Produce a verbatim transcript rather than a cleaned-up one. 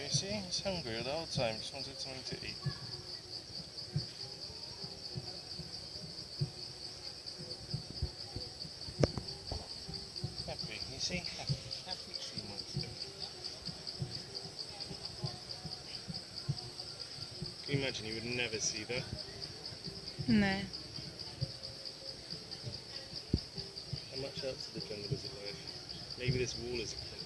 you see? He's hungry the whole time, just wanted something to eat. Happy, you see? Happy, happy sea monster. Can you imagine, you would never see that? No. How much else of the jungle is alive? Maybe this wall is a